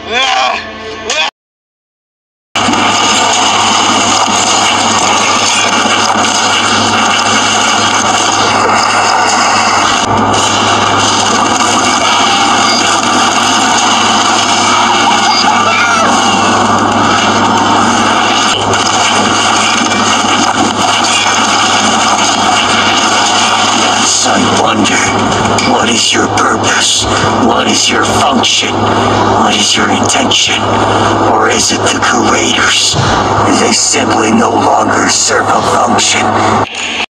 What is your purpose? What is your function? What is your intention? Or is it the curators? They simply no longer serve a function.